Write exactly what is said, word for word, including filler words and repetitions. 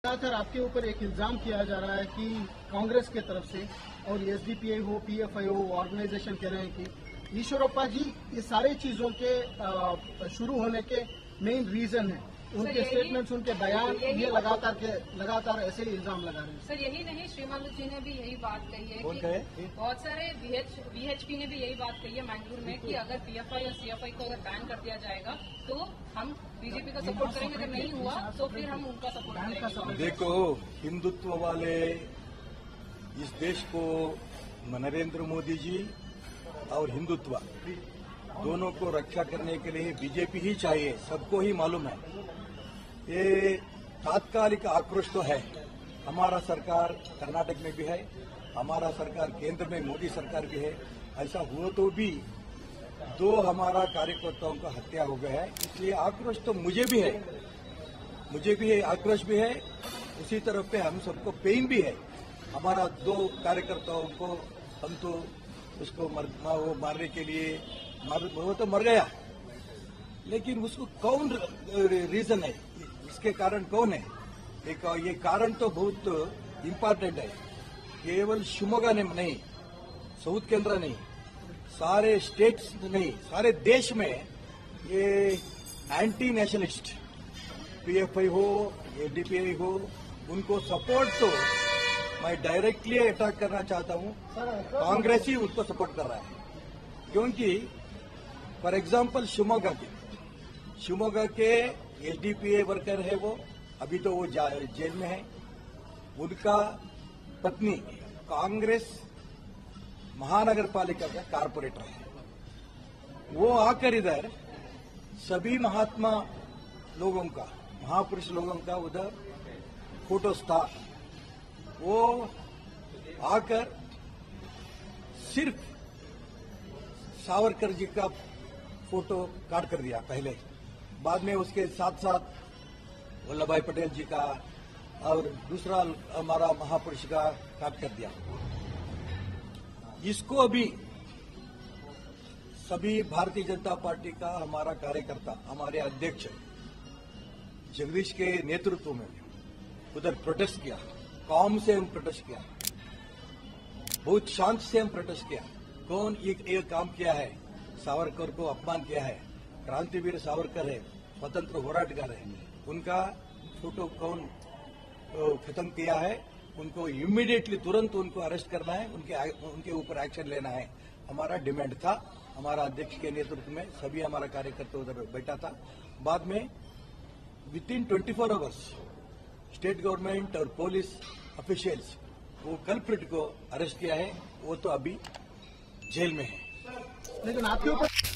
लगातार आपके ऊपर एक इल्जाम किया जा रहा है कि कांग्रेस के तरफ से और एसडीपीआई हो, पीएफआई हो, ऑर्गेनाइजेशन कह रहे हैं कि ईश्वरप्पा जी ये सारी चीजों के शुरू होने के मेन रीजन है। उनके स्टेटमेंट्स, उनके बयान, ये लगातार के लगातार ऐसे ही इल्जाम लगा रहे हैं। सर यही नहीं, श्रीमंत जी ने भी यही बात कही है कि बहुत सारे वीएचपी ने भी यही बात कही है मैंगलोर में कि अगर पीएफआई और सीएफआई को अगर बैन कर दिया जाएगा तो हम बीजेपी का सपोर्ट करेंगे, अगर नहीं हुआ तो फिर हम उनका सपोर्ट करेंगे। देखो, हिंदुत्व वाले इस देश को नरेंद्र मोदी जी और हिंदुत्व दोनों को रक्षा करने के लिए बीजेपी ही चाहिए, सबको ही मालूम है। ये तात्कालिक आक्रोश तो है, हमारा सरकार कर्नाटक में भी है, हमारा सरकार केंद्र में मोदी सरकार भी है। ऐसा हुआ तो भी दो हमारा कार्यकर्ताओं का हत्या हो गया है, इसलिए आक्रोश तो मुझे भी है, मुझे भी है आक्रोश भी है। उसी तरफ पे हम सबको पेन भी है। हमारा दो कार्यकर्ताओं को हम तो उसको मर, वो मारने के लिए मर, वो तो मर गया, लेकिन उसको कौन रीजन है, इसके कारण कौन है? एक ये कारण तो बहुत इम्पोर्टेंट है। केवल शिवमोगा ने नहीं, साउथ केंद्र नहीं, सारे स्टेट्स नहीं, सारे देश में ये एंटी नेशनलिस्ट पीएफआई हो, एडीपीआई हो, उनको सपोर्ट तो मैं डायरेक्टली अटैक करना चाहता हूं। कांग्रेस ही उसको सपोर्ट कर रहा है, क्योंकि फॉर एग्जाम्पल शिवमोगा के शिवमोगा के एसडीपीआई वर्कर है, वो अभी तो वो जेल में है। उनका पत्नी कांग्रेस महानगर पालिका का कारपोरेटर है। वो आकर इधर सभी महात्मा लोगों का, महापुरुष लोगों का उधर फोटोस था, वो आकर सिर्फ सावरकर जी का फोटो काट कर दिया पहले, बाद में उसके साथ साथ वल्लभ भाई पटेल जी का और दूसरा हमारा महापुरुष का काट कर दिया। इसको अभी सभी भारतीय जनता पार्टी का हमारा कार्यकर्ता, हमारे अध्यक्ष जगदीश के नेतृत्व में उधर प्रोटेस्ट किया, काम से हम प्रोटेस्ट किया, बहुत शांत से हम प्रोटेस्ट किया। कौन एक, एक काम किया है, सावरकर को अपमान किया है, क्रांतिवीर सावरकर है, स्वतंत्र होराटगार है, उनका फोटो कौन खत्म किया है, उनको इमीडिएटली तुरंत उनको अरेस्ट करना है, उनके उनके ऊपर एक्शन लेना है, हमारा डिमांड था। हमारा अध्यक्ष के नेतृत्व में सभी हमारा कार्यकर्ता उधर बैठा था। बाद में within twenty four hours state government और पुलिस ऑफिशियल्स वो कल्प्रिट को अरेस्ट किया है, वो तो अभी जेल में है। लेकिन आपके ऊपर